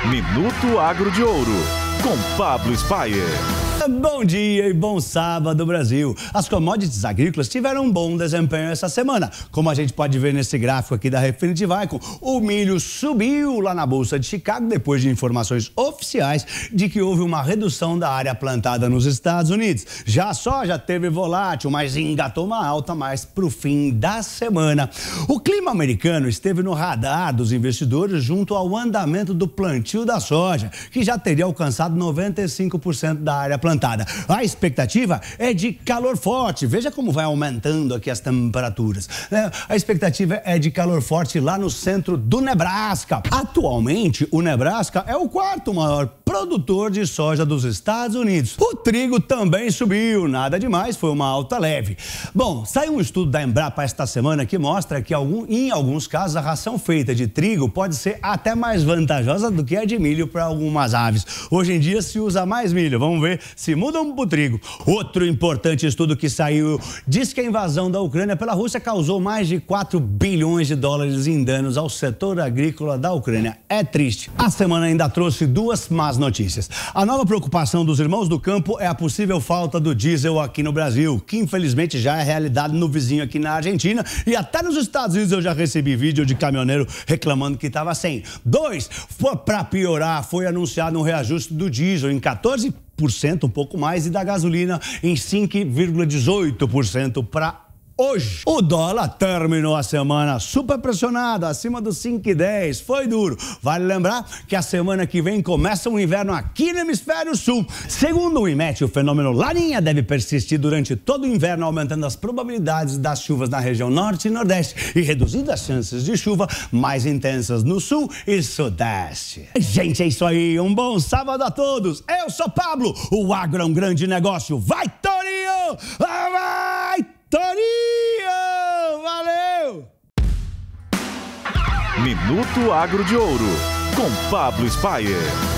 Minuto Agro de Ouro, com Pablo Spyer. Bom dia e bom sábado, Brasil. As commodities agrícolas tiveram um bom desempenho essa semana. Como a gente pode ver nesse gráfico aqui da Refinity Vaicom, o milho subiu lá na Bolsa de Chicago depois de informações oficiais de que houve uma redução da área plantada nos Estados Unidos. Já a soja teve volátil, mas engatou uma alta mais para o fim da semana. O clima americano esteve no radar dos investidores junto ao andamento do plantio da soja, que já teria alcançado 95% da área plantada. A expectativa é de calor forte. Veja como vai aumentando aqui as temperaturas. A expectativa é de calor forte lá no centro do Nebraska. Atualmente, o Nebraska é o quarto maior produtor de soja dos Estados Unidos. O trigo também subiu, nada demais, foi uma alta leve. Bom, saiu um estudo da Embrapa esta semana que mostra que em alguns casos a ração feita de trigo pode ser até mais vantajosa do que a de milho para algumas aves. Hoje em dia se usa mais milho, vamos ver se mudam para o trigo. Outro importante estudo que saiu diz que a invasão da Ucrânia pela Rússia causou mais de 4 bilhões de dólares em danos ao setor agrícola da Ucrânia. É triste. A semana ainda trouxe duas más notícias. A nova preocupação dos irmãos do campo é a possível falta do diesel aqui no Brasil, que infelizmente já é realidade no vizinho aqui na Argentina e até nos Estados Unidos eu já recebi vídeo de caminhoneiro reclamando que estava sem. Para piorar, foi anunciado um reajuste do diesel em 14%, um pouco mais, e da gasolina em 5,18% para hoje. O dólar terminou a semana super pressionado, acima dos 5,10. Foi duro. Vale lembrar que a semana que vem começa o inverno aqui no Hemisfério Sul. Segundo o IMET, o fenômeno Laninha deve persistir durante todo o inverno, aumentando as probabilidades das chuvas na região norte e nordeste e reduzindo as chances de chuva mais intensas no sul e sudeste. Gente, é isso aí. Um bom sábado a todos. Eu sou Pablo. O agro é um grande negócio. Vai, Torinho! Vai, Torinho! Valeu! Minuto Agro de Ouro, com Pablo Spyer.